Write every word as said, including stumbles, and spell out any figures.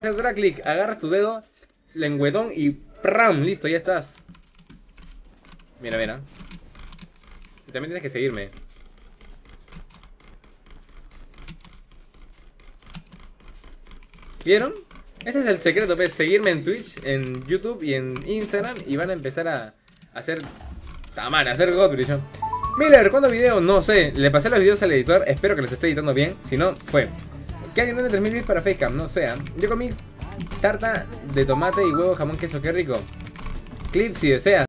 Dura clic, agarras tu dedo, lengüetón y ¡pram! Listo, ya estás. Mira, mira. Y también tienes que seguirme. ¿Vieron? Ese es el secreto, pues, seguirme en Twitch, en YouTube y en Instagram y van a empezar a, a hacer tamar, a hacer Godbridge, ¿no? Miller, ¿cuándo video? No sé, le pasé los videos al editor, espero que los esté editando bien, si no, fue. Que alguien done tres mil bits para Facecam, no sé. Yo comí tarta de tomate y huevo, jamón, queso, qué rico. Clip si deseas.